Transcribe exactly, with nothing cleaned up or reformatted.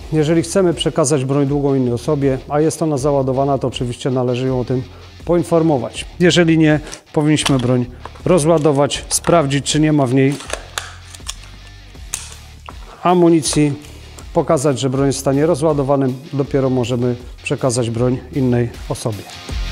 jeżeli chcemy przekazać broń długą innej osobie, a jest ona załadowana, to oczywiście należy ją o tym poinformować. Jeżeli nie, powinniśmy broń rozładować, sprawdzić, czy nie ma w niej amunicji, pokazać, że broń jest w stanie rozładowanym, dopiero możemy przekazać broń innej osobie.